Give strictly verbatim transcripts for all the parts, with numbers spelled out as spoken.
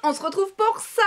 on se retrouve pour ça.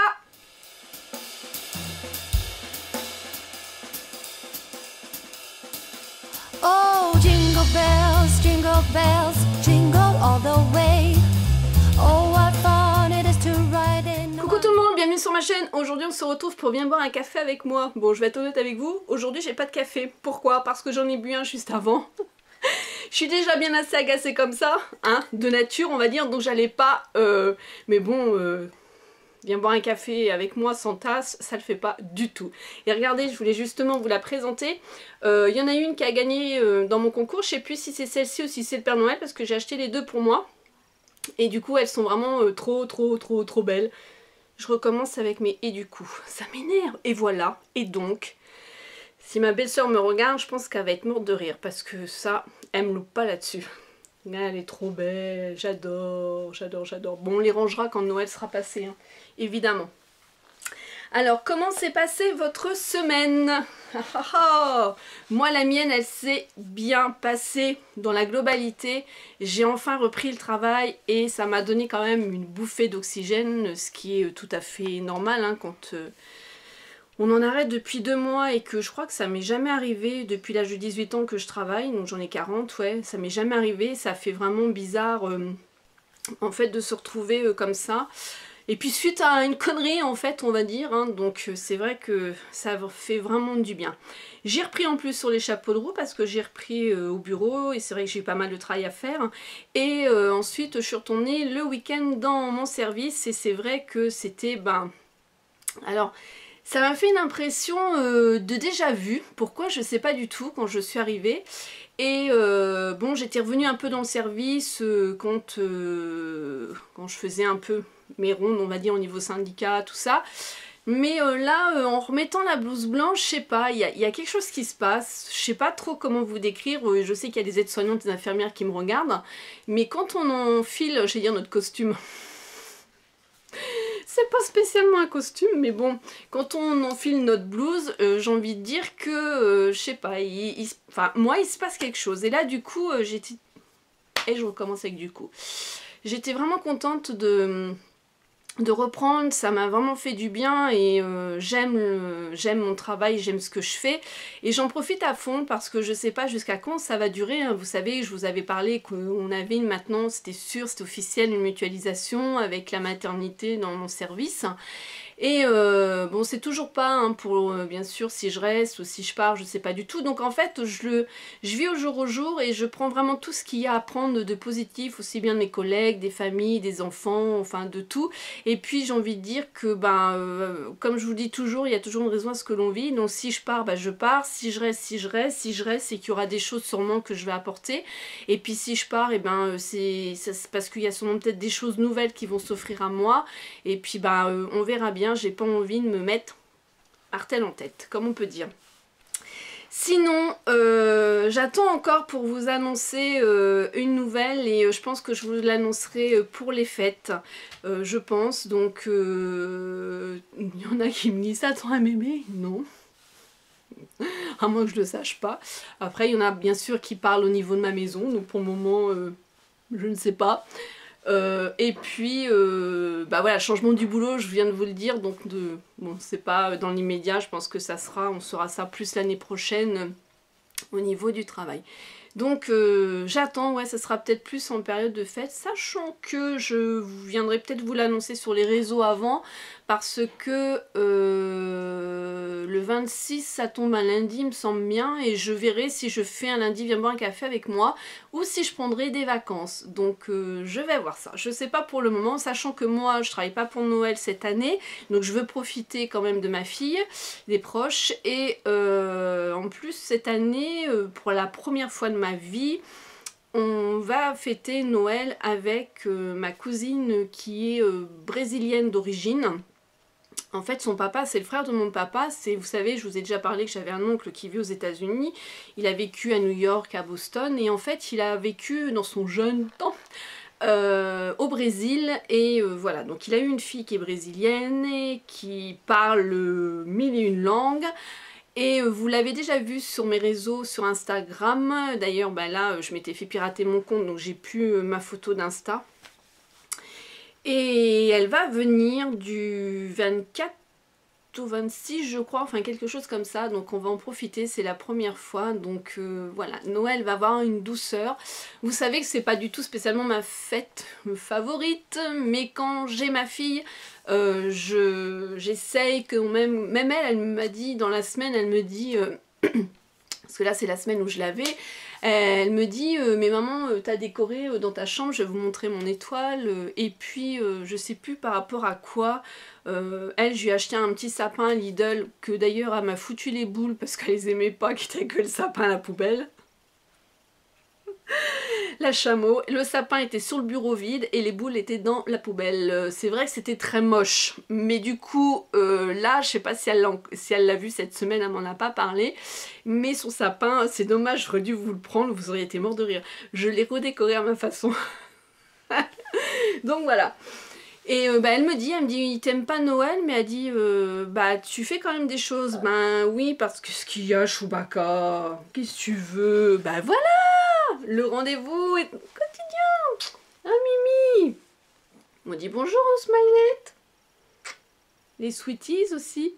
Oh, jingle bells, jingle bells, jingle all the way. Oh, what fun it is to ride in. Coucou tout le monde, bienvenue sur ma chaîne. Aujourd'hui on se retrouve pour bien boire un café avec moi. Bon, je vais être honnête avec vous, aujourd'hui j'ai pas de café. Pourquoi? Parce que j'en ai bu un juste avant. Je suis déjà bien assez agacée comme ça, hein, de nature on va dire, donc j'allais pas... Euh, mais bon... Euh, Viens boire un café avec moi sans tasse, ça le fait pas du tout. Et regardez, je voulais justement vous la présenter. Il euh, y en a une qui a gagné euh, dans mon concours, je sais plus si c'est celle-ci ou si c'est le Père Noël, parce que j'ai acheté les deux pour moi. Et du coup, elles sont vraiment euh, trop, trop, trop, trop belles. Je recommence avec mes et du coup, ça m'énerve. Et voilà, et donc, si ma belle-sœur me regarde, je pense qu'elle va être morte de rire, parce que ça, elle me loupe pas là-dessus. Elle est trop belle, j'adore, j'adore, j'adore. Bon, on les rangera quand Noël sera passé, hein, évidemment. Alors, comment s'est passée votre semaine? Moi, la mienne, elle s'est bien passée dans la globalité. J'ai enfin repris le travail et ça m'a donné quand même une bouffée d'oxygène, ce qui est tout à fait normal, hein, quand... Euh, on en arrête depuis deux mois et que je crois que ça m'est jamais arrivé depuis l'âge de dix-huit ans que je travaille, donc j'en ai quarante, ouais, ça m'est jamais arrivé, ça fait vraiment bizarre euh, en fait de se retrouver euh, comme ça. Et puis suite à une connerie en fait on va dire, hein, donc euh, c'est vrai que ça fait vraiment du bien. J'ai repris en plus sur les chapeaux de roue parce que j'ai repris euh, au bureau et c'est vrai que j'ai eu pas mal de travail à faire. Et euh, ensuite je suis retournée le week-end dans mon service et c'est vrai que c'était, ben... Alors... ça m'a fait une impression euh, de déjà vu. Pourquoi? Je sais pas du tout quand je suis arrivée. Et euh, bon, j'étais revenue un peu dans le service euh, quand, euh, quand je faisais un peu mes rondes, on va dire, au niveau syndicat, tout ça. Mais euh, là, euh, en remettant la blouse blanche, je sais pas, il y, y a quelque chose qui se passe. Je sais pas trop comment vous décrire. Je sais qu'il y a des aides-soignantes, des infirmières qui me regardent. Mais quand on enfile, je vais dire, notre costume... c'est pas spécialement un costume, mais bon, quand on enfile notre blouse, euh, j'ai envie de dire que, euh, je sais pas, il, il, enfin, moi, il se passe quelque chose. Et là, du coup, euh, j'étais... Et je recommence avec du coup. J'étais vraiment contente de... de reprendre, ça m'a vraiment fait du bien et euh, j'aime j'aime mon travail, j'aime ce que je fais et j'en profite à fond parce que je sais pas jusqu'à quand ça va durer, hein. Vous savez, je vous avais parlé qu'on avait une, maintenant, c'était sûr, c'était officiel, une mutualisation avec la maternité dans mon service. Et euh, bon, c'est toujours pas, hein, pour euh, bien sûr si je reste ou si je pars, je sais pas du tout. Donc en fait, je, le, je vis au jour au jour et je prends vraiment tout ce qu'il y a à prendre de positif, aussi bien de mes collègues, des familles, des enfants, enfin de tout. Et puis j'ai envie de dire que, ben, euh, comme je vous dis toujours, il y a toujours une raison à ce que l'on vit. Donc si je pars, ben, je pars. Si je reste, si je reste. Si je reste, c'est qu'il y aura des choses sûrement que je vais apporter. Et puis si je pars, et ben, c'est parce qu'il y a sûrement peut-être des choses nouvelles qui vont s'offrir à moi. Et puis ben, euh, on verra bien. J'ai pas envie de me mettre martel en tête, comme on peut dire. Sinon, euh, j'attends encore pour vous annoncer euh, une nouvelle et euh, je pense que je vous l'annoncerai pour les fêtes, euh, je pense. Donc, euh, il y en a qui me disent « Attends un mémé ?» Non. À moins que je le sache pas. Après, il y en a bien sûr qui parlent au niveau de ma maison, donc pour le moment, euh, je ne sais pas. Euh, et puis, euh, bah voilà, changement du boulot, je viens de vous le dire, donc de, bon, c'est pas dans l'immédiat, je pense que ça sera, on saura ça plus l'année prochaine euh, au niveau du travail. Donc euh, j'attends, ouais, ça sera peut-être plus en période de fête, sachant que je viendrai peut-être vous l'annoncer sur les réseaux avant, parce que euh, le vingt-six, ça tombe un lundi, il me semble bien, et je verrai si je fais un lundi, viens boire un café avec moi, ou si je prendrai des vacances. Donc euh, je vais voir ça. Je sais pas pour le moment, sachant que moi, je travaille pas pour Noël cette année, donc je veux profiter quand même de ma fille, des proches, et euh, en plus, cette année, euh, pour la première fois de ma vie, on va fêter Noël avec euh, ma cousine qui est euh, brésilienne d'origine. En fait, son papa, c'est le frère de mon papa. C'est, vous savez, je vous ai déjà parlé que j'avais un oncle qui vit aux États-Unis. Il a vécu à New York, à Boston, et en fait, il a vécu dans son jeune temps euh, au Brésil. Et euh, voilà, donc il a eu une fille qui est brésilienne et qui parle euh, mille et une langues. Et vous l'avez déjà vu sur mes réseaux, sur Instagram. D'ailleurs, bah là, je m'étais fait pirater mon compte, donc j'ai plus ma photo d'Insta. Et Et elle va venir du vingt-quatre au vingt-six je crois, enfin quelque chose comme ça, donc on va en profiter, c'est la première fois, donc euh, voilà, Noël va avoir une douceur. Vous savez que c'est pas du tout spécialement ma fête favorite, mais quand j'ai ma fille, euh, je j'essaye que même, même elle, elle m'a dit dans la semaine, elle me dit, euh, parce que là c'est la semaine où je l'avais, elle me dit euh, mais maman euh, t'as décoré euh, dans ta chambre, je vais vous montrer mon étoile, euh, et puis euh, je sais plus par rapport à quoi, euh, elle je lui ai acheté un petit sapin Lidl que d'ailleurs elle m'a foutu les boules parce qu'elle les aimait pas, qui était que le sapin à la poubelle. La chameau, le sapin était sur le bureau vide et les boules étaient dans la poubelle. C'est vrai que c'était très moche, mais du coup euh, là je sais pas si elle l'a si elle l'a vu cette semaine, elle m'en a pas parlé, mais son sapin, c'est dommage, j'aurais dû vous le prendre, vous auriez été mort de rire. Je l'ai redécoré à ma façon. Donc voilà. Et euh, bah, elle me dit, elle me dit, t'aimes pas Noël, mais elle dit, euh, bah tu fais quand même des choses. Ben oui, parce que ce qu'il y a, Chewbacca, qu'est-ce que tu veux? Bah voilà, le rendez-vous est quotidien. Ah Mimi, on dit bonjour aux Smilette. Les Sweeties aussi.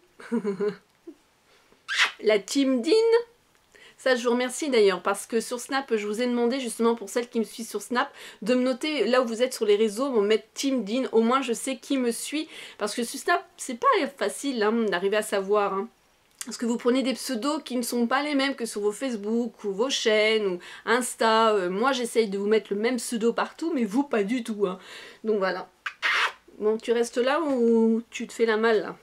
La Team Dean. Ça, je vous remercie d'ailleurs, parce que sur Snap, je vous ai demandé, justement pour celles qui me suivent sur Snap, de me noter là où vous êtes sur les réseaux, on mettre Team Dean, au moins je sais qui me suit, parce que sur Snap, c'est pas facile hein, d'arriver à savoir. Hein. Parce que vous prenez des pseudos qui ne sont pas les mêmes que sur vos Facebook, ou vos chaînes, ou Insta. Euh, moi, j'essaye de vous mettre le même pseudo partout, mais vous, pas du tout. Hein. Donc voilà. Bon, tu restes là ou tu te fais la malle, là?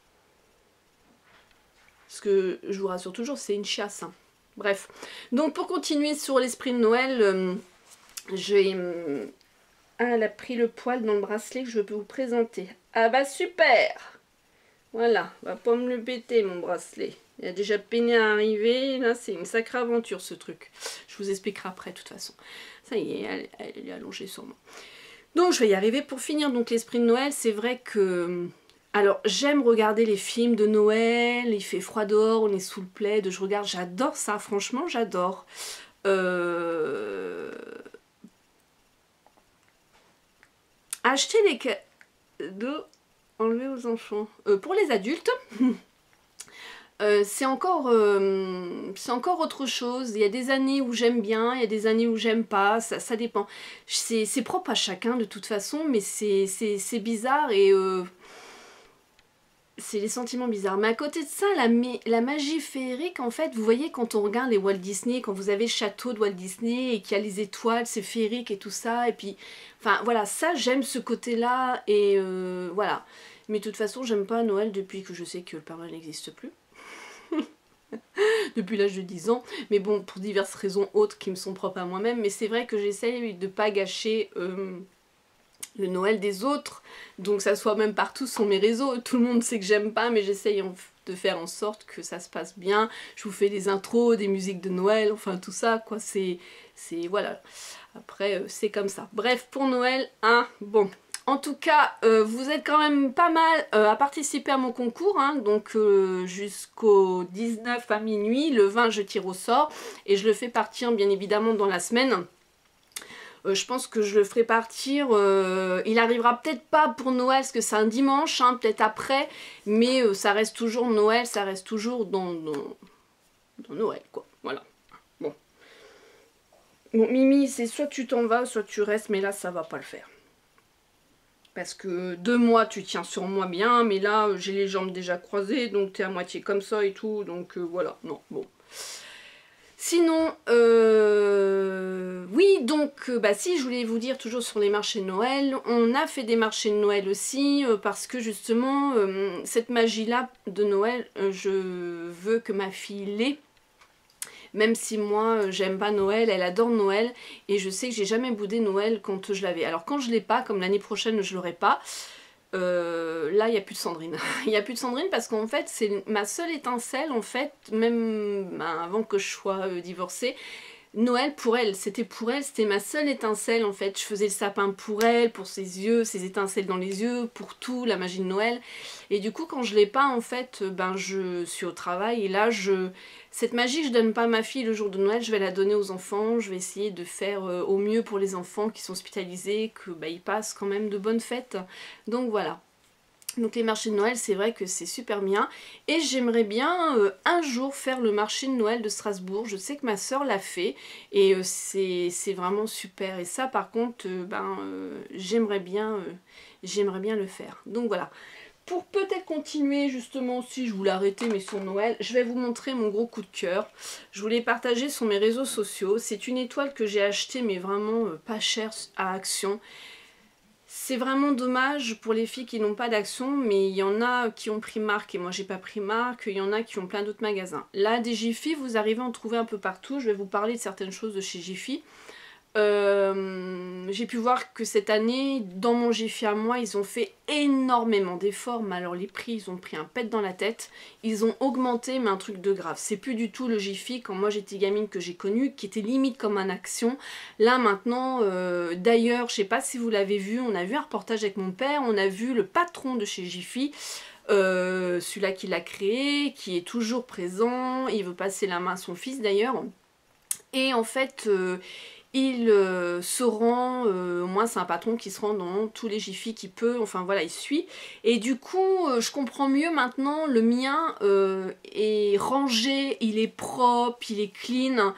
Parce que, je vous rassure toujours, c'est une chiasse, hein. Bref, donc pour continuer sur l'esprit de Noël, euh, j'ai... Euh, ah, elle a pris le poil dans le bracelet que je peux vous présenter. Ah bah super! Voilà, va pas me le péter mon bracelet. Il a déjà peiné à arriver, là c'est une sacrée aventure ce truc. Je vous expliquerai après de toute façon. Ça y est, elle, elle est allongée sur moi. Donc je vais y arriver pour finir donc l'esprit de Noël. C'est vrai que... Alors, j'aime regarder les films de Noël, il fait froid dehors, on est sous le plaid, je regarde, j'adore ça, franchement, j'adore. Euh... Acheter des cadeaux enlevés aux enfants. Euh, pour les adultes, euh, c'est encore, euh, c'est encore autre chose. Il y a des années où j'aime bien, il y a des années où j'aime pas, ça, ça dépend. C'est propre à chacun de toute façon, mais c'est bizarre et... Euh... C'est les sentiments bizarres. Mais à côté de ça, la, la magie féerique, en fait, vous voyez quand on regarde les Walt Disney, quand vous avez le château de Walt Disney et qu'il y a les étoiles, c'est féerique et tout ça. Et puis, enfin voilà, ça j'aime ce côté-là et euh, voilà. Mais de toute façon, j'aime pas Noël depuis que je sais que le Père Noël n'existe plus. Depuis l'âge de dix ans. Mais bon, pour diverses raisons autres qui me sont propres à moi-même. Mais c'est vrai que j'essaye de pas gâcher... Euh, le Noël des autres, donc ça soit même partout sur mes réseaux, tout le monde sait que j'aime pas, mais j'essaye de faire en sorte que ça se passe bien, je vous fais des intros, des musiques de Noël, enfin tout ça, quoi, c'est, c'est, voilà, après c'est comme ça. Bref, pour Noël, hein, bon, en tout cas, euh, vous êtes quand même pas mal euh, à participer à mon concours, hein, donc euh, jusqu'au dix-neuf à minuit, le vingt je tire au sort, et je le fais partir bien évidemment dans la semaine. Euh, je pense que je le ferai partir, euh, il arrivera peut-être pas pour Noël, parce que c'est un dimanche, hein, peut-être après, mais euh, ça reste toujours Noël, ça reste toujours dans, dans, dans Noël, quoi, voilà. Bon, bon Mimi, c'est soit tu t'en vas, soit tu restes, mais là, ça va pas le faire. Parce que deux mois, tu tiens sur moi bien, mais là, j'ai les jambes déjà croisées, donc t'es à moitié comme ça et tout, donc euh, voilà, non, bon. Sinon, euh, oui, donc, euh, bah si, je voulais vous dire toujours sur les marchés de Noël, on a fait des marchés de Noël aussi, euh, parce que justement, euh, cette magie-là de Noël, euh, je veux que ma fille l'ait, même si moi, euh, j'aime pas Noël, elle adore Noël, et je sais que j'ai jamais boudé Noël quand je l'avais. Alors quand je l'ai pas, comme l'année prochaine, je l'aurai pas, Euh, là il n'y a plus de Sandrine. Il n'y a plus de Sandrine parce qu'en fait c'est ma seule étincelle en fait, même ben, avant que je sois euh, divorcée, Noël pour elle, c'était pour elle, c'était ma seule étincelle en fait. Je faisais le sapin pour elle, pour ses yeux, ses étincelles dans les yeux, pour tout, la magie de Noël. Et du coup quand je l'ai pas en fait, ben je suis au travail et là je... Cette magie je donne pas à ma fille le jour de Noël, je vais la donner aux enfants, je vais essayer de faire euh, au mieux pour les enfants qui sont hospitalisés, que bah, ils passent quand même de bonnes fêtes. Donc voilà. Donc les marchés de Noël, c'est vrai que c'est super bien. Et j'aimerais bien euh, un jour faire le marché de Noël de Strasbourg. Je sais que ma soeur l'a fait et euh, c'est vraiment super. Et ça par contre, euh, ben, euh, j'aimerais bien, euh, j'aimerais bien le faire. Donc voilà. Pour peut-être continuer justement, si je voulais arrêter mais sur Noël, je vais vous montrer mon gros coup de cœur. Je voulais partager sur mes réseaux sociaux. C'est une étoile que j'ai achetée mais vraiment euh, pas chère à Action. C'est vraiment dommage pour les filles qui n'ont pas d'Action, mais il y en a qui ont pris marque et moi j'ai pas pris marque, il y en a qui ont plein d'autres magasins. Là, des Jiffy, vous arrivez à en trouver un peu partout, je vais vous parler de certaines choses de chez Jiffy. Euh, j'ai pu voir que cette année, dans mon Jiffy à moi, ils ont fait énormément d'efforts, mais alors les prix, ils ont pris un pet dans la tête, ils ont augmenté, mais un truc de grave. C'est plus du tout le Jiffy, quand moi j'étais gamine que j'ai connu, qui était limite comme un Action. Là maintenant, euh, d'ailleurs, je sais pas si vous l'avez vu, on a vu un reportage avec mon père, on a vu le patron de chez Jiffy, euh, celui-là qui l'a créé, qui est toujours présent, il veut passer la main à son fils d'ailleurs, et en fait... Euh, il euh, se rend, euh, au moins c'est un patron qui se rend dans tous les Jiffy qu'il peut, enfin voilà, il suit. Et du coup, euh, je comprends mieux maintenant, le mien euh, est rangé, il est propre, il est clean.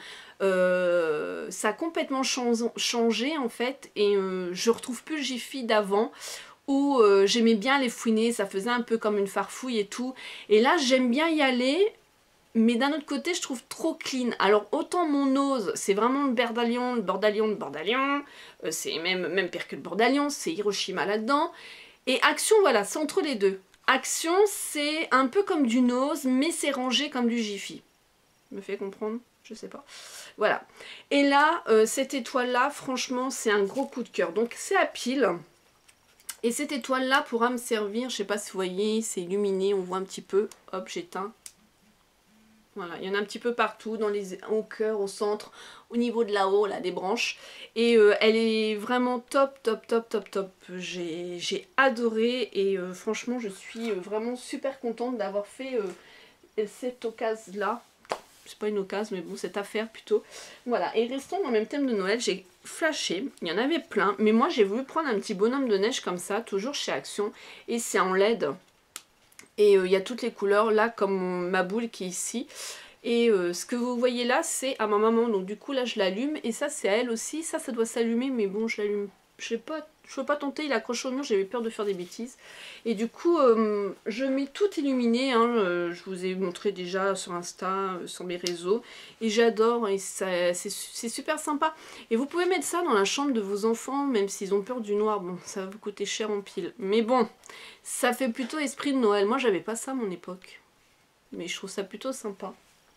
Euh, ça a complètement changé en fait, et euh, je retrouve plus le Jiffy d'avant. Où euh, j'aimais bien les fouiner, ça faisait un peu comme une farfouille et tout. Et là, j'aime bien y aller. Mais d'un autre côté, je trouve trop clean. Alors, autant mon nose, c'est vraiment le bordalion, le bordalion, le bordalion. Euh, c'est même, même pire que le bordalion, c'est Hiroshima là-dedans. Et Action, voilà, c'est entre les deux. Action, c'est un peu comme du nose, mais c'est rangé comme du Jiffy. Me fait comprendre? Je sais pas. Voilà. Et là, euh, cette étoile-là, franchement, c'est un gros coup de cœur. Donc, c'est à pile. Et cette étoile-là pourra me servir, je sais pas si vous voyez, c'est illuminé, on voit un petit peu. Hop, j'éteins. Voilà, il y en a un petit peu partout, dans les, au cœur, au centre, au niveau de là-haut, là, des branches. Et euh, elle est vraiment top, top, top, top, top. J'ai adoré et euh, franchement, je suis vraiment super contente d'avoir fait euh, cette occasion-là. C'est pas une occasion, mais bon, cette affaire plutôt. Voilà, et restons dans le même thème de Noël, j'ai flashé, il y en avait plein. Mais moi, j'ai voulu prendre un petit bonhomme de neige comme ça, toujours chez Action. Et c'est en L E D. Et il euh, y a toutes les couleurs là comme ma boule qui est ici. Et euh, ce que vous voyez là c'est à ma maman. Donc du coup là je l'allume. Et ça c'est à elle aussi. Ça ça doit s'allumer mais bon je l'allume. Je sais pas. Je ne veux pas tenter. Il accroche au mur. J'avais peur de faire des bêtises. Et du coup euh, je mets tout illuminé. Hein, euh, je vous ai montré déjà sur Insta, euh, sur mes réseaux. Et j'adore. Et c'est super sympa. Et vous pouvez mettre ça dans la chambre de vos enfants. Même s'ils ont peur du noir. Bon ça va vous coûter cher en pile. Mais bon. Ça fait plutôt esprit de Noël. Moi, j'avais pas ça à mon époque. Mais je trouve ça plutôt sympa.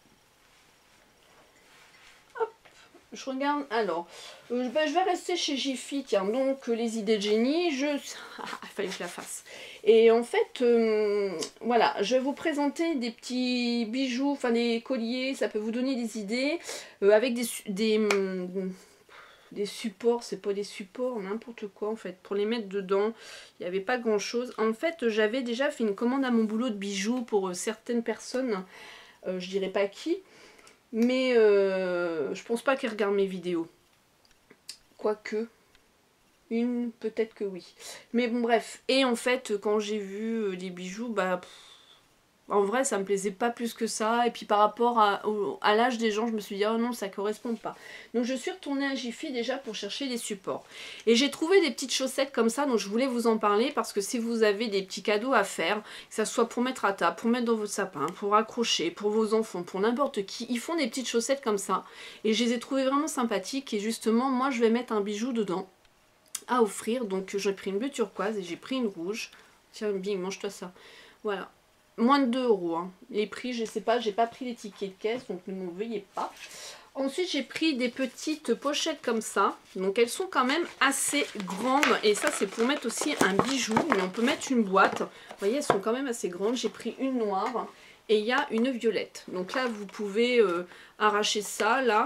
Hop, je regarde. Alors, euh, ben, je vais rester chez Jiffy. Tiens, donc, euh, les idées de génie. Je... Ah, il fallait que je la fasse. Et en fait, euh, voilà, je vais vous présenter des petits bijoux, enfin des colliers. Ça peut vous donner des idées. Euh, avec des... des hum, des supports, c'est pas des supports, n'importe quoi en fait, pour les mettre dedans, il n'y avait pas grand chose. En fait, j'avais déjà fait une commande à mon boulot de bijoux pour euh, certaines personnes, euh, je dirais pas qui, mais euh, je pense pas qu'elles regardent mes vidéos. Quoique, une, peut-être que oui. Mais bon, bref, et en fait, quand j'ai vu euh, les bijoux, bah... Pff, en vrai, ça me plaisait pas plus que ça. Et puis par rapport à, à l'âge des gens, je me suis dit, oh non, ça correspond pas. Donc je suis retournée à Jiffy déjà pour chercher des supports. Et j'ai trouvé des petites chaussettes comme ça, donc je voulais vous en parler. Parce que si vous avez des petits cadeaux à faire, que ça soit pour mettre à table, pour mettre dans votre sapin, pour accrocher, pour vos enfants, pour n'importe qui, ils font des petites chaussettes comme ça. Et je les ai trouvées vraiment sympathiques. Et justement, moi, je vais mettre un bijou dedans à offrir. Donc j'ai pris une bleue turquoise et j'ai pris une rouge. Tiens, Bing, mange-toi ça. Voilà. Moins de deux euros. Hein. Les prix, je sais pas, j'ai pas pris les tickets de caisse, donc ne m'en veuillez pas. Ensuite, j'ai pris des petites pochettes comme ça. Donc, elles sont quand même assez grandes. Et ça, c'est pour mettre aussi un bijou. Mais on peut mettre une boîte. Vous voyez, elles sont quand même assez grandes. J'ai pris une noire et il y a une violette. Donc là, vous pouvez euh, arracher ça, là.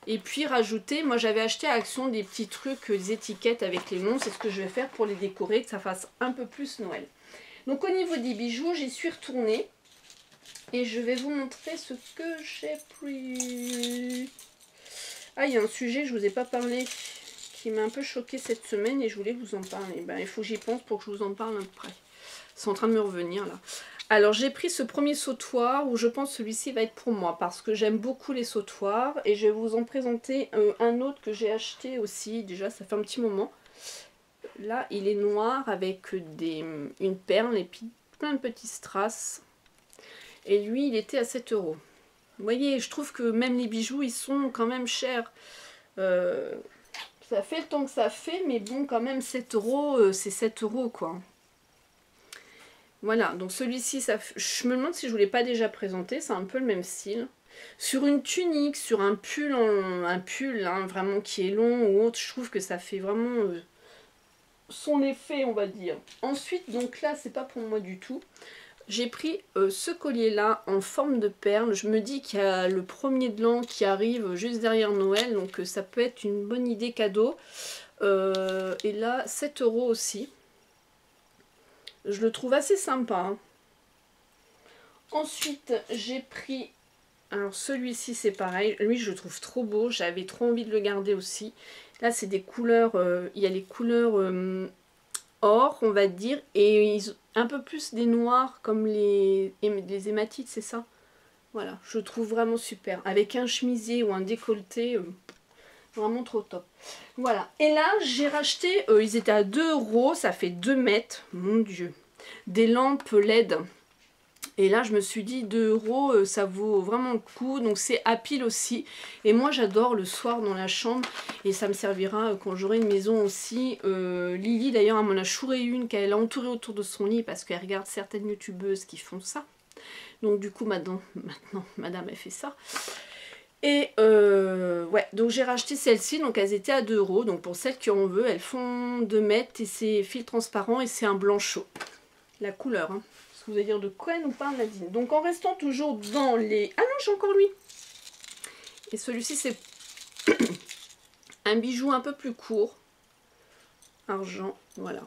Et puis rajouter, moi j'avais acheté à Action des petits trucs, des étiquettes avec les noms. C'est ce que je vais faire pour les décorer, que ça fasse un peu plus Noël. Donc au niveau des bijoux, j'y suis retournée. Et je vais vous montrer ce que j'ai pris. Ah, il y a un sujet, je ne vous ai pas parlé, qui m'a un peu choqué cette semaine et je voulais vous en parler. Ben, il faut que j'y pense pour que je vous en parle après. C'est en train de me revenir là. Alors j'ai pris ce premier sautoir où je pense que celui-ci va être pour moi parce que j'aime beaucoup les sautoirs. Et je vais vous en présenter euh, un autre que j'ai acheté aussi. Déjà ça fait un petit moment. Là il est noir avec des, une perle et puis plein de petits strass. Et lui il était à sept euros. Vous voyez, je trouve que même les bijoux ils sont quand même chers. Euh, ça fait le temps que ça fait mais bon quand même sept euros euh, c'est sept euros quoi. Voilà, donc celui-ci, ça, je me demande si je ne vous l'ai pas déjà présenté, c'est un peu le même style. Sur une tunique, sur un pull, en, un pull hein, vraiment qui est long ou autre, je trouve que ça fait vraiment euh, son effet, on va dire. Ensuite, donc là, c'est pas pour moi du tout. J'ai pris euh, ce collier-là en forme de perle. Je me dis qu'il y a le premier de l'an qui arrive juste derrière Noël, donc euh, ça peut être une bonne idée cadeau. Euh, et là, sept euros aussi. Je le trouve assez sympa. Hein. Ensuite, j'ai pris... Alors celui-ci, c'est pareil. Lui, je le trouve trop beau. J'avais trop envie de le garder aussi. Là, c'est des couleurs... Euh, il y a les couleurs euh, or, on va dire. Et ils, un peu plus des noirs, comme les, les hématites, c'est ça. Voilà, je le trouve vraiment super. Avec un chemisier ou un décolleté... Euh, vraiment trop top. Voilà. Et là, j'ai racheté, euh, ils étaient à deux euros, ça fait deux mètres. Mon Dieu. Des lampes L E D. Et là, je me suis dit, deux euros, euh, ça vaut vraiment le coup. Donc, c'est à pile aussi. Et moi, j'adore le soir dans la chambre. Et ça me servira euh, quand j'aurai une maison aussi. Euh, Lily, d'ailleurs, elle m'en a chouré une qu'elle a entourée autour de son lit parce qu'elle regarde certaines youtubeuses qui font ça. Donc, du coup, maintenant, maintenant madame, elle fait ça. Et euh, ouais, donc j'ai racheté celles-ci, donc elles étaient à deux euros. Donc pour celles qui en veulent, elles font deux mètres et c'est fil transparent et c'est un blanc chaud. La couleur, hein. Parce que vous allez dire de quoi elle nous parle Nadine. Donc en restant toujours dans les... Ah non, j'ai encore lui. Et celui-ci c'est un bijou un peu plus court. Argent, voilà.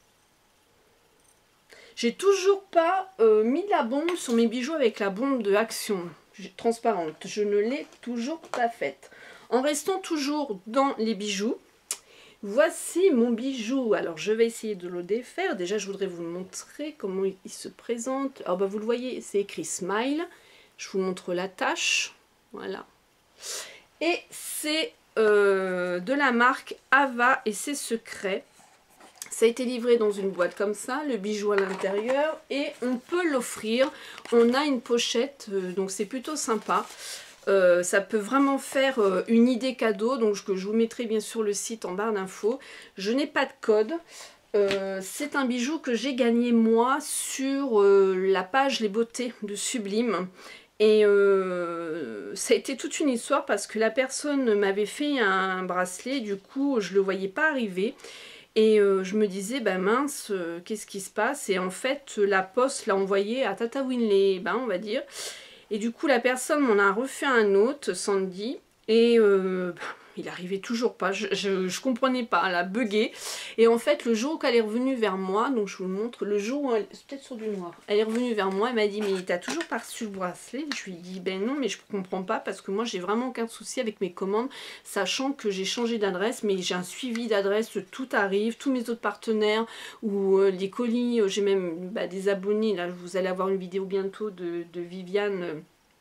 J'ai toujours pas euh, mis de la bombe sur mes bijoux avec la bombe de Action. Transparente, je ne l'ai toujours pas faite. En restant toujours dans les bijoux, voici mon bijou. Alors je vais essayer de le défaire. Déjà je voudrais vous montrer comment il se présente. Alors bah, vous le voyez, c'est écrit Smile. Je vous montre l'attache. Voilà. Et c'est euh, de la marque Ava et c'est secret. Ça a été livré dans une boîte comme ça, le bijou à l'intérieur et on peut l'offrir. On a une pochette, euh, donc c'est plutôt sympa. Euh, ça peut vraiment faire euh, une idée cadeau, donc je, je vous mettrai bien sûr le site en barre d'infos. Je n'ai pas de code. Euh, c'est un bijou que j'ai gagné moi sur euh, la page Les Beautés de Sublime. Et euh, ça a été toute une histoire parce que la personne m'avait fait un bracelet, du coup je ne le voyais pas arriver. Et euh, je me disais, bah mince, euh, qu'est-ce qui se passe? Et en fait, la poste l'a envoyé à Tataouine-les-Bains, on va dire. Et du coup, la personne m'en a refait un autre, Sandy. Et euh, bah, il arrivait toujours pas. Je, je, je comprenais pas, elle a bugué. Et en fait, le jour où elle est revenue vers moi, donc je vous le montre, le jour où elle... c'est peut-être sur du noir. Elle est revenue vers moi, elle m'a dit, mais t'as toujours pas reçu le bracelet? Je lui ai dit, ben non, mais je comprends pas parce que moi, j'ai vraiment aucun souci avec mes commandes, sachant que j'ai changé d'adresse, mais j'ai un suivi d'adresse, tout arrive, tous mes autres partenaires, ou euh, les colis, euh, j'ai même bah, des abonnés, là, vous allez avoir une vidéo bientôt de, de Viviane, euh,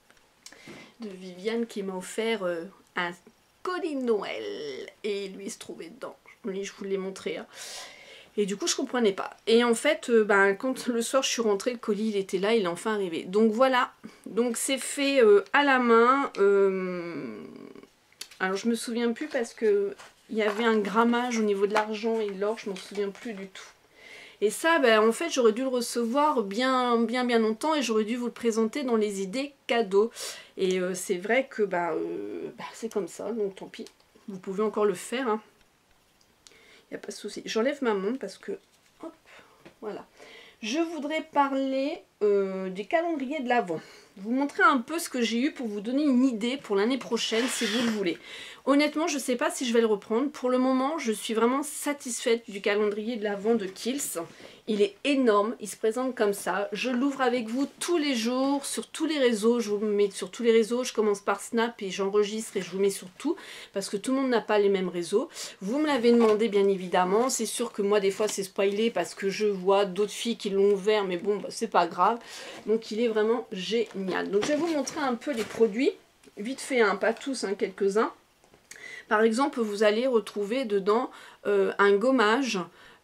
de Viviane qui m'a offert euh, un colis de Noël et lui il se trouvait dedans. Je vous l'ai montré. Hein. Et du coup je comprenais pas. Et en fait, euh, ben, quand le soir je suis rentrée, le colis il était là, il est enfin arrivé. Donc voilà. Donc c'est fait euh, à la main. Euh... Alors je me souviens plus parce que il y avait un grammage au niveau de l'argent et de l'or, je m'en souviens plus du tout. Et ça, ben, en fait, j'aurais dû le recevoir bien, bien, bien longtemps et j'aurais dû vous le présenter dans les idées cadeaux. Et euh, c'est vrai que ben, euh, ben, c'est comme ça, donc tant pis. Vous pouvez encore le faire. Hein. Il n'y a pas de souci. J'enlève ma montre parce que... Hop, voilà. Je voudrais parler euh, du calendrier de l'Avent. vous montrer un peu ce que j'ai eu pour vous donner une idée pour l'année prochaine si vous le voulez. Honnêtement, je ne sais pas si je vais le reprendre. Pour le moment, je suis vraiment satisfaite du calendrier de l'Avent de Kills. Il est énorme, il se présente comme ça. Je l'ouvre avec vous tous les jours, sur tous les réseaux. Je vous mets sur tous les réseaux. Je commence par Snap et j'enregistre et je vous mets sur tout. Parce que tout le monde n'a pas les mêmes réseaux. Vous me l'avez demandé, bien évidemment. C'est sûr que moi, des fois, c'est spoilé parce que je vois d'autres filles qui l'ont ouvert. Mais bon, bah, c'est pas grave. Donc, il est vraiment génial. Donc, je vais vous montrer un peu les produits. Vite fait, hein, pas tous, hein, quelques-uns. Par exemple, vous allez retrouver dedans euh, un gommage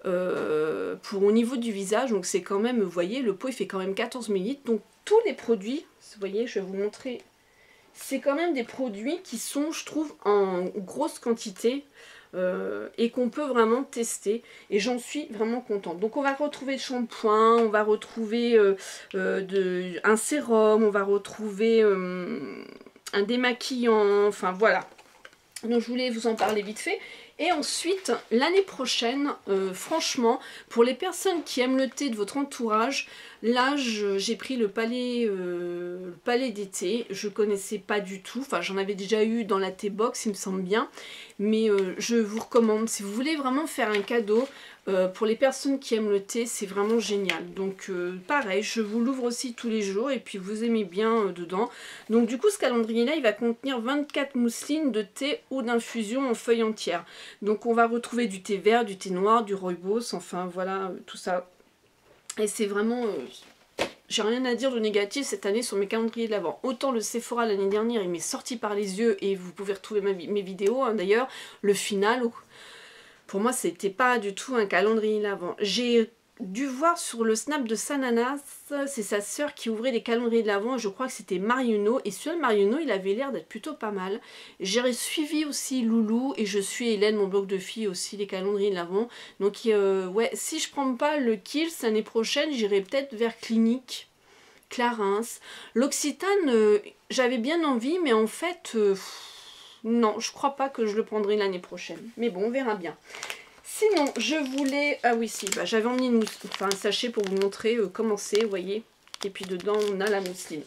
euh, pour au niveau du visage. Donc c'est quand même, vous voyez, le pot il fait quand même quatorze millilitres. Donc tous les produits, vous voyez, je vais vous montrer. C'est quand même des produits qui sont, je trouve, en grosse quantité euh, et qu'on peut vraiment tester. Et j'en suis vraiment contente. Donc on va retrouver le shampoing, on va retrouver euh, euh, de, un sérum, on va retrouver euh, un démaquillant, enfin voilà. Donc je voulais vous en parler vite fait. Et ensuite, l'année prochaine, euh, franchement, pour les personnes qui aiment le thé de votre entourage, là j'ai pris le palais, euh, le palais d'été. Je ne connaissais pas du tout. Enfin, j'en avais déjà eu dans la thé box, il me semble bien. Mais euh, je vous recommande, si vous voulez vraiment faire un cadeau, euh, pour les personnes qui aiment le thé, c'est vraiment génial. Donc euh, pareil, je vous l'ouvre aussi tous les jours et puis vous aimez bien euh, dedans. Donc du coup, ce calendrier-là, il va contenir vingt-quatre mousselines de thé ou d'infusion en feuilles entières. Donc on va retrouver du thé vert, du thé noir, du rooibos, enfin voilà, euh, tout ça. Et c'est vraiment... Euh, j'ai rien à dire de négatif cette année sur mes calendriers de l'Avent. Autant le Sephora l'année dernière, il m'est sorti par les yeux et vous pouvez retrouver ma, mes vidéos. Hein, d'ailleurs, le final, pour moi, c'était pas du tout un calendrier de l'Avent. J'ai dû voir sur le snap de Sananas, c'est sa sœur qui ouvrait les calendriers de l'Avent. Je crois que c'était Marionneau. Et sur le Marionneau, il avait l'air d'être plutôt pas mal. J'ai suivi aussi Loulou et je suis Hélène, mon blog de filles aussi, les calendriers de l'Avent. Donc euh, ouais, si je prends pas le Kills l'année prochaine, j'irai peut-être vers Clinique, Clarins. L'Occitane, euh, j'avais bien envie, mais en fait, euh, non, je crois pas que je le prendrai l'année prochaine. Mais bon, on verra bien. Sinon, je voulais... Ah oui, si, bah, j'avais emmené une enfin, un sachet pour vous montrer euh, comment c'est, vous voyez. Et puis dedans, on a la mousseline.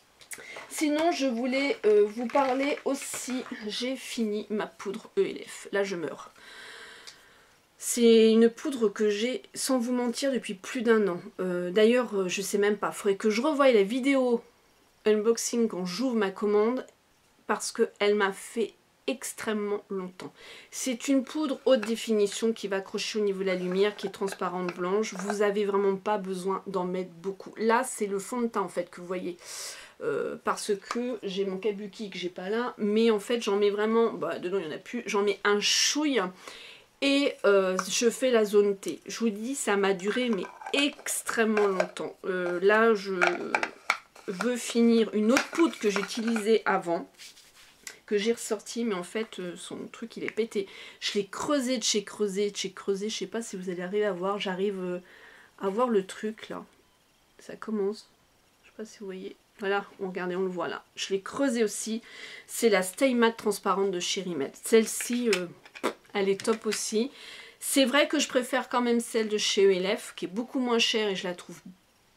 Sinon, je voulais euh, vous parler aussi... J'ai fini ma poudre E L F. Là, je meurs. C'est une poudre que j'ai, sans vous mentir, depuis plus d'un an. Euh, D'ailleurs, je sais même pas. Il faudrait que je revoie la vidéo unboxing quand j'ouvre ma commande. Parce qu'elle m'a fait extrêmement longtemps. C'est une poudre haute définition qui va accrocher au niveau de la lumière, qui est transparente blanche. Vous avez vraiment pas besoin d'en mettre beaucoup. Là, c'est le fond de teint en fait que vous voyez. Euh, parce que j'ai mon kabuki que j'ai pas là. Mais en fait, j'en mets vraiment... Bah, dedans, il n'y en a plus. J'en mets un chouille. Et euh, je fais la zone T. Je vous dis, ça m'a duré mais extrêmement longtemps. Euh, là, je veux finir une autre poudre que j'utilisais avant, que j'ai ressorti, mais en fait, euh, son truc, il est pété. Je l'ai creusé de chez creusé, de chez creusé. Je sais pas si vous allez arriver à voir. J'arrive euh, à voir le truc, là. Ça commence. Je sais pas si vous voyez. Voilà, regardez, on le voit là. Je l'ai creusé aussi. C'est la Stay Matte transparente de chez Rimmel. Celle-ci... Euh, elle est top aussi. C'est vrai que je préfère quand même celle de chez E L F, qui est beaucoup moins chère et je la trouve...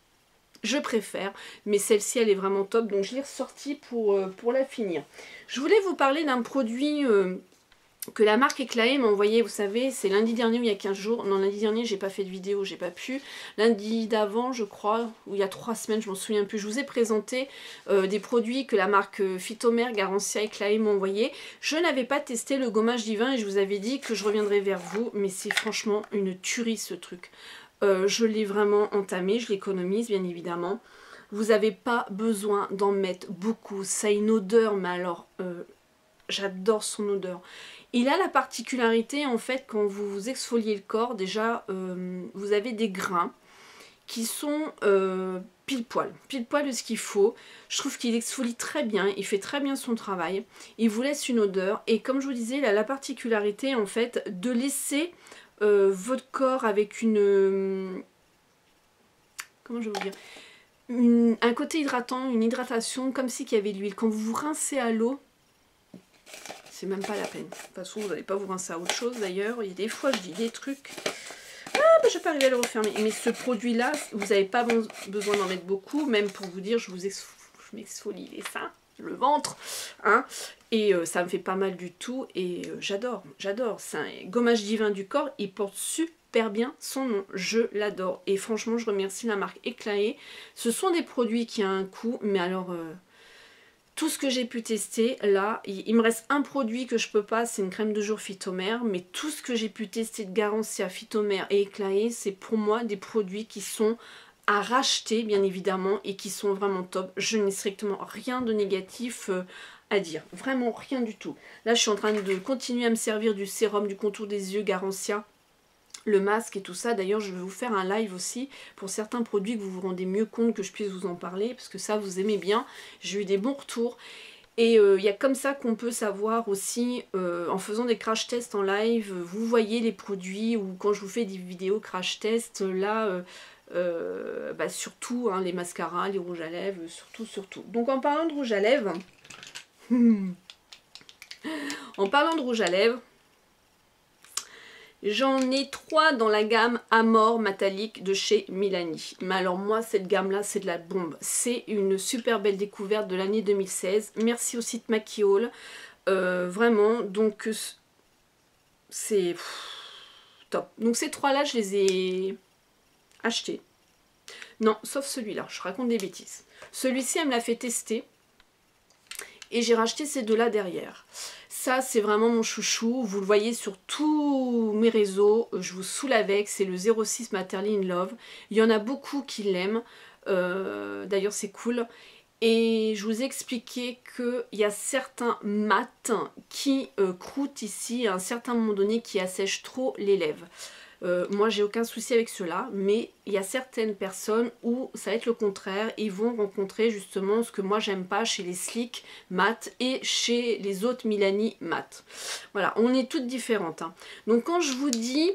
Je préfère. Mais celle-ci, elle est vraiment top. Donc, je l'ai ressortie pour, euh, pour la finir. Je voulais vous parler d'un produit euh, que la marque Eclaé m'a envoyé. Vous savez, c'est lundi dernier ou il y a quinze jours. Non, lundi dernier, j'ai pas fait de vidéo, j'ai pas pu. Lundi d'avant, je crois, ou il y a trois semaines, je m'en souviens plus. Je vous ai présenté euh, des produits que la marque Phytomer, Garancia, Eclaé m'a envoyé. Je n'avais pas testé le gommage divin et je vous avais dit que je reviendrai vers vous. Mais c'est franchement une tuerie ce truc. Euh, je l'ai vraiment entamé, je l'économise bien évidemment. Vous n'avez pas besoin d'en mettre beaucoup. Ça a une odeur, mais alors, euh, j'adore son odeur. Il a la particularité, en fait, quand vous vous exfoliez le corps, déjà, euh, vous avez des grains qui sont euh, pile poil. Pile poil de ce qu'il faut. Je trouve qu'il exfolie très bien, il fait très bien son travail. Il vous laisse une odeur. Et comme je vous disais, il a la particularité, en fait, de laisser euh, votre corps avec une... Euh, comment je vais vous dire une, un côté hydratant, une hydratation, comme si qu'il y avait de l'huile. Quand vous vous rincez à l'eau, c'est même pas la peine. De toute façon, vous n'allez pas vous rincer à autre chose d'ailleurs. Il y a des fois, je dis des trucs. Ah, bah, je vais pas arriver à le refermer. Mais ce produit-là, vous n'avez pas besoin d'en mettre beaucoup. Même pour vous dire, je vous exfole. je m'exfolie les seins, le ventre, hein, et euh, ça me fait pas mal du tout, et euh, j'adore, j'adore. C'est un gommage divin du corps, il porte super bien son nom, je l'adore, et franchement je remercie la marque Eclaé. Ce sont des produits qui ont un coût, mais alors... Euh, tout ce que j'ai pu tester, là, il, il me reste un produit que je peux pas, c'est une crème de jour Phytomère, mais tout ce que j'ai pu tester de Garancia, Phytomère et Eclaé, c'est pour moi des produits qui sont à racheter, bien évidemment, et qui sont vraiment top. Je n'ai strictement rien de négatif euh, à dire, vraiment rien du tout. Là, je suis en train de continuer à me servir du sérum du contour des yeux Garancia, le masque et tout ça. D'ailleurs, je vais vous faire un live aussi pour certains produits que vous vous rendez mieux compte que je puisse vous en parler, parce que ça, vous aimez bien. J'ai eu des bons retours. Et il euh, y a comme ça qu'on peut savoir aussi, euh, en faisant des crash tests en live, vous voyez les produits, ou quand je vous fais des vidéos crash tests, là, euh, euh, bah surtout hein, les mascaras, les rouges à lèvres, surtout, surtout. Donc en parlant de rouge à lèvres, en parlant de rouge à lèvres, j'en ai trois dans la gamme Amor Metallic de chez Milani. Mais alors moi, cette gamme-là, c'est de la bombe. C'est une super belle découverte de l'année deux mille seize. Merci au site Maquis-Haul. Euh, vraiment, donc c'est top. Donc ces trois-là, je les ai achetés. Non, sauf celui-là, je raconte des bêtises. Celui-ci, elle me l'a fait tester. Et j'ai racheté ces deux-là derrière. Ça, c'est vraiment mon chouchou. Vous le voyez sur tous mes réseaux. Je vous saoule avec. C'est le zéro six Matterly in Love. Il y en a beaucoup qui l'aiment. Euh, D'ailleurs, c'est cool. Et je vous ai expliqué qu'il y a certains mats qui euh, croûtent ici à un certain moment donné, qui assèchent trop les lèvres. Euh, moi j'ai aucun souci avec cela, mais il y a certaines personnes où ça va être le contraire, ils vont rencontrer justement ce que moi j'aime pas chez les Slick mat et chez les autres Milani mat. Voilà, on est toutes différentes, hein. Donc quand je vous dis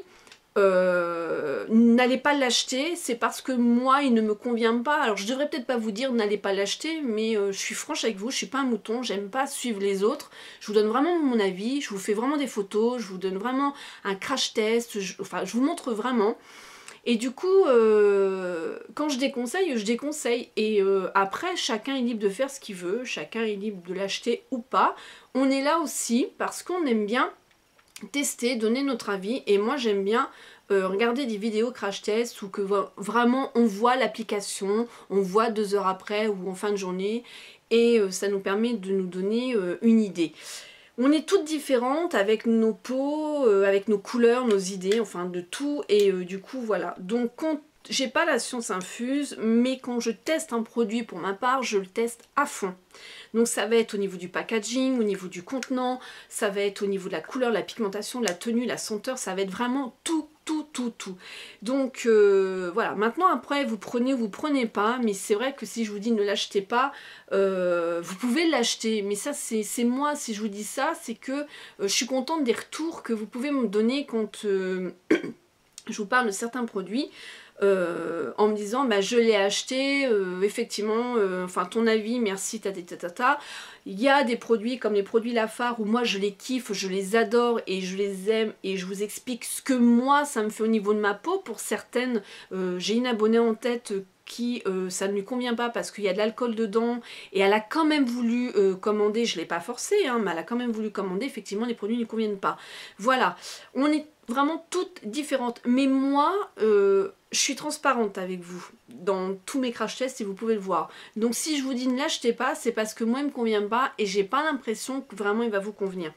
euh, n'allez pas l'acheter, c'est parce que moi il ne me convient pas. Alors je devrais peut-être pas vous dire n'allez pas l'acheter, mais euh, je suis franche avec vous, je suis pas un mouton, j'aime pas suivre les autres. Je vous donne vraiment mon avis, je vous fais vraiment des photos, je vous donne vraiment un crash test, je, enfin je vous montre vraiment. Et du coup, euh, quand je déconseille, je déconseille. Et euh, après, chacun est libre de faire ce qu'il veut, chacun est libre de l'acheter ou pas. On est là aussi parce qu'on aime bien tester, donner notre avis, et moi j'aime bien euh, regarder des vidéos crash test où que vraiment on voit l'application, on voit deux heures après ou en fin de journée, et euh, ça nous permet de nous donner euh, une idée. On est toutes différentes avec nos peaux, euh, avec nos couleurs, nos idées, enfin de tout, et euh, du coup voilà. Donc quand j'ai pas la science infuse, mais quand je teste un produit pour ma part, je le teste à fond. Donc ça va être au niveau du packaging, au niveau du contenant, ça va être au niveau de la couleur, la pigmentation, la tenue, la senteur, ça va être vraiment tout, tout, tout, tout. Donc euh, voilà, maintenant après vous prenez ou vous prenez pas, mais c'est vrai que si je vous dis ne l'achetez pas, euh, vous pouvez l'acheter, mais ça c'est moi, si je vous dis ça, c'est que euh, je suis contente des retours que vous pouvez me donner quand euh, je vous parle de certains produits. Euh, en me disant bah, je l'ai acheté, euh, effectivement, euh, enfin ton avis, merci, tata tata. Il y a des produits comme les produits Lafar où moi je les kiffe, je les adore et je les aime, et je vous explique ce que moi ça me fait au niveau de ma peau. Pour certaines, euh, j'ai une abonnée en tête qui euh, ça ne lui convient pas parce qu'il y a de l'alcool dedans, et elle a quand même voulu euh, commander, je ne l'ai pas forcé, hein, mais elle a quand même voulu commander, effectivement les produits ne lui conviennent pas. Voilà, on est vraiment toutes différentes, mais moi euh, je suis transparente avec vous dans tous mes crash tests et vous pouvez le voir. Donc si je vous dis ne l'achetez pas, c'est parce que moi il me convient pas et j'ai pas l'impression que vraiment il va vous convenir.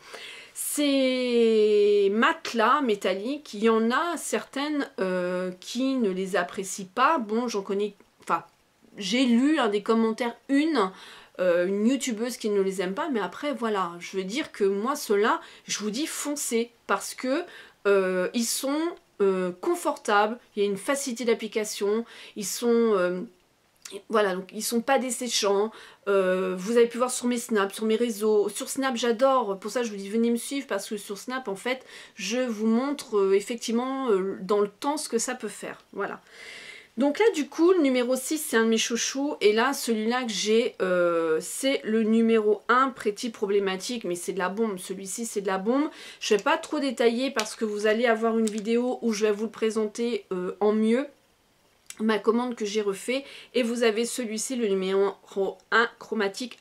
Ces mat-là, métalliques, il y en a certaines euh, qui ne les apprécient pas. Bon, j'en connais, enfin, j'ai lu un des commentaires une, euh, une youtubeuse qui ne les aime pas, mais après, voilà, je veux dire que moi, ceux-là, je vous dis foncez, parce que euh, ils sont euh, confortables, il y a une facilité d'application, ils sont... Euh, Voilà, donc ils sont pas desséchants. Euh, vous avez pu voir sur mes snaps, sur mes réseaux. Sur Snap, j'adore. Pour ça, je vous dis venez me suivre, parce que sur Snap, en fait, je vous montre euh, effectivement euh, dans le temps ce que ça peut faire. Voilà. Donc là, du coup, le numéro six, c'est un de mes chouchous. Et là, celui-là que j'ai, euh, c'est le numéro un, Pretty Problématique. Mais c'est de la bombe. Celui-ci, c'est de la bombe. Je vais pas trop détailler parce que vous allez avoir une vidéo où je vais vous le présenter euh, en mieux. ma commande que j'ai refait. Et vous avez celui-ci, le numéro un chromatique.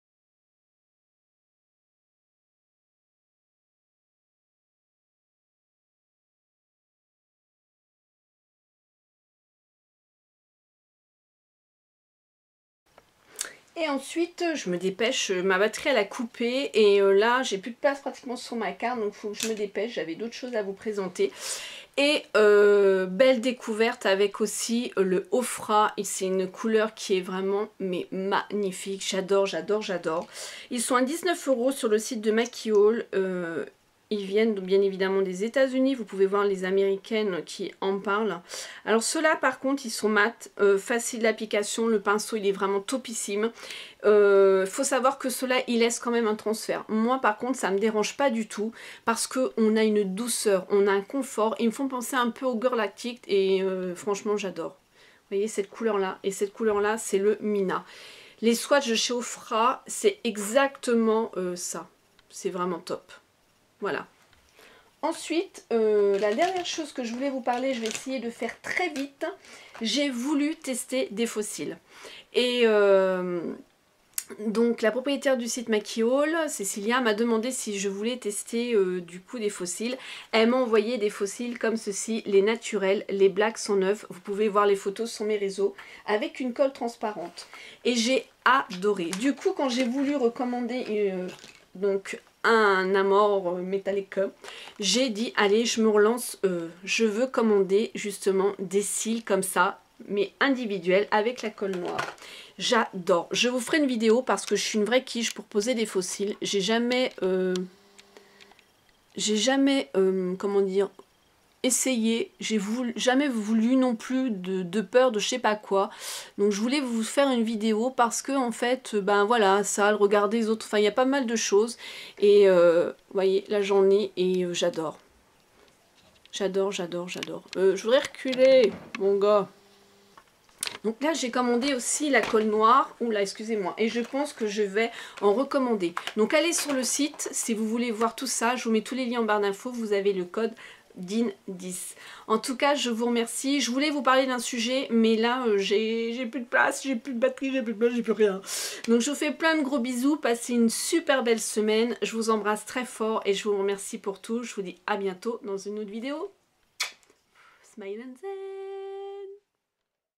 Et ensuite, je me dépêche, ma batterie elle a coupé et euh, là j'ai plus de place pratiquement sur ma carte, donc il faut que je me dépêche, j'avais d'autres choses à vous présenter. Et euh, belle découverte avec aussi le Ofra, c'est une couleur qui est vraiment mais magnifique, j'adore, j'adore, j'adore. Ils sont à dix-neuf euros sur le site de Makihaul. Euh, Ils viennent bien évidemment des États-Unis. Vous pouvez voir les américaines qui en parlent. Alors ceux-là par contre ils sont mat, euh, facile d'application. Le pinceau il est vraiment topissime. Il euh, faut savoir que ceux-là ils laissent quand même un transfert. Moi par contre ça me dérange pas du tout. Parce qu'on a une douceur, on a un confort. Ils me font penser un peu au Girl Lactic. Et euh, franchement j'adore. Vous voyez cette couleur là. Et cette couleur là c'est le Mina. Les swatchs de chez Ofra c'est exactement euh, ça. C'est vraiment top. Voilà. Ensuite, euh, la dernière chose que je voulais vous parler, je vais essayer de faire très vite. J'ai voulu tester des fossiles. Et euh, donc la propriétaire du site Makihaul, Cécilia, m'a demandé si je voulais tester euh, du coup des fossiles. Elle m'a envoyé des fossiles comme ceci, les naturels, les blacks sont neufs. Vous pouvez voir les photos sur mes réseaux avec une colle transparente. Et j'ai adoré. Du coup, quand j'ai voulu recommander euh, donc un Amor métallique, j'ai dit allez je me relance, euh, je veux commander justement des cils comme ça mais individuels avec la colle noire. J'adore, je vous ferai une vidéo parce que je suis une vraie quiche pour poser des faux cils. J'ai jamais euh, j'ai jamais euh, comment dire essayé, j'ai voulu, jamais voulu non plus de, de peur de je sais pas quoi, donc je voulais vous faire une vidéo parce que en fait ben voilà ça, le regard des autres, enfin il y a pas mal de choses et euh, vous voyez là j'en ai et euh, j'adore j'adore j'adore j'adore euh, je voudrais reculer mon gars. Donc là j'ai commandé aussi la colle noire, oula excusez-moi, et je pense que je vais en recommander. Donc allez sur le site si vous voulez voir tout ça, je vous mets tous les liens en barre d'infos, vous avez le code D I N dix. En tout cas je vous remercie, je voulais vous parler d'un sujet mais là euh, j'ai plus de place, j'ai plus de batterie, j'ai plus de place, j'ai plus rien. Donc je vous fais plein de gros bisous, passez une super belle semaine, je vous embrasse très fort et je vous remercie pour tout, je vous dis à bientôt dans une autre vidéo. Smile and say